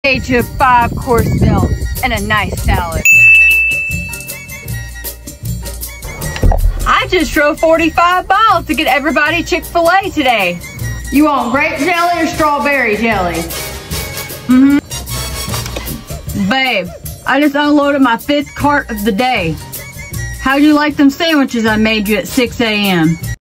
ate you a 5-course meal and a nice salad. I just drove 45 miles to get everybody Chick-fil-A today. You want grape jelly or strawberry jelly? Babe, I just unloaded my 5th cart of the day. How'd you like them sandwiches I made you at 6 a.m.?